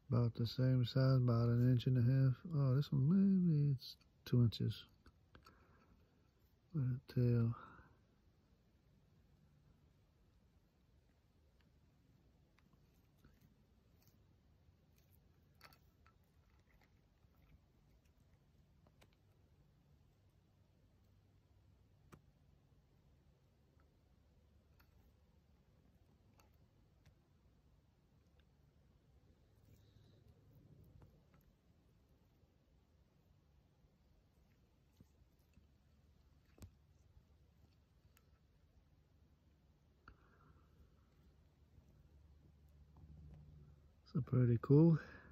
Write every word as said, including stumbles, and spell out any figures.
About the same size, about an inch and a half. Oh, this one, maybe it's two inches. With a tail. So pretty cool.